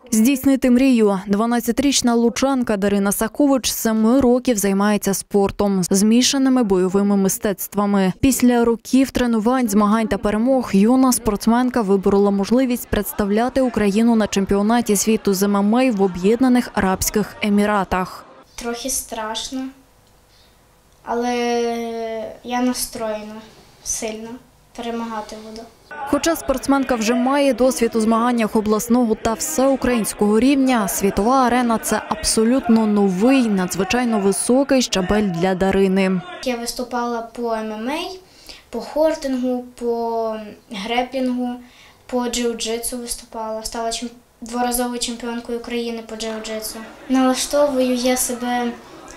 Здійснити мрію. 12-річна лучанка Дарина Сакович з 7 років займається спортом, змішаними бойовими мистецтвами. Після років тренувань, змагань та перемог юна спортсменка виборола можливість представляти Україну на чемпіонаті світу з ММА в Об'єднаних Арабських Еміратах. Трохи страшно, але я настроєна сильно, перемагати буду. Хоча спортсменка вже має досвід у змаганнях обласного та всеукраїнського рівня, світова арена – це абсолютно новий, надзвичайно високий щабель для Дарини. Я виступала по ММА, по хортингу, по греплінгу, по джиу-джитсу виступала. Стала дворазовою чемпіонкою України по джиу-джитсу. Налаштовую я себе,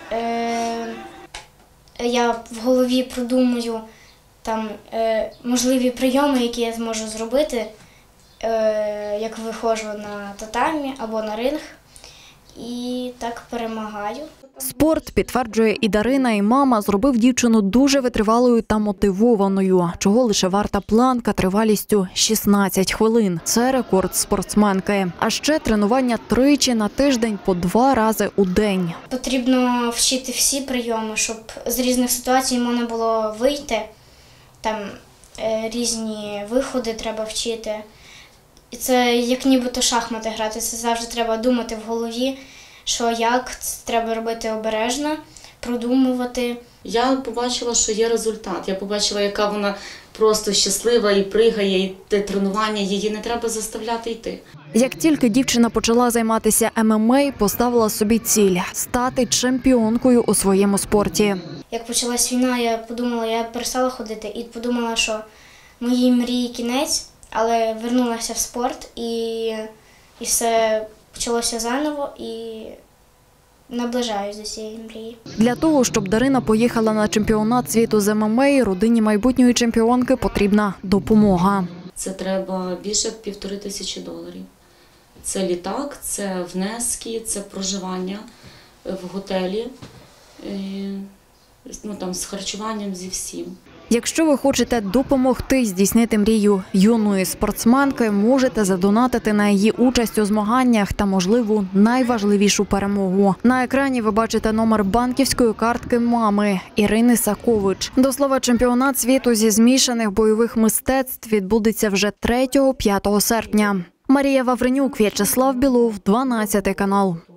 я в голові продумую там можливі прийоми, які я зможу зробити, як виходжу на татамі або на ринг, і так перемагаю. Спорт, підтверджує і Дарина, і мама, зробив дівчину дуже витривалою та мотивованою, чого лише варта планка тривалістю 16 хвилин. Це рекорд спортсменки. А ще тренування тричі на тиждень по 2 рази у день. Потрібно вчити всі прийоми, щоб з різних ситуацій можна було вийти. Там різні виходи треба вчити. І це як нібито шахмати грати. Це завжди треба думати в голові, що як, це треба робити обережно, продумувати. Я побачила, що є результат. Я побачила, яка вона просто щаслива і пригає, і те тренування, її не треба заставляти йти. Як тільки дівчина почала займатися ММА, поставила собі ціль – стати чемпіонкою у своєму спорті. Як почалась війна, я подумала, я перестала ходити і подумала, що моїй мрії кінець, але вернулася в спорт і все почалося заново і наближаюсь до цієї мрії. Для того, щоб Дарина поїхала на чемпіонат світу з ММА, родині майбутньої чемпіонки потрібна допомога. Це треба більше $1500. Це літак, це внески, це проживання в готелі, з харчуванням, зі всім. Якщо ви хочете допомогти здійснити мрію юної спортсменки, можете задонатити на її участь у змаганнях та можливу найважливішу перемогу. На екрані ви бачите номер банківської картки мами Ірини Сакович. До слова, чемпіонат світу зі змішаних бойових мистецтв відбудеться вже 3-5 серпня. Марія Вавренюк, В'ячеслав Білов, 12 канал.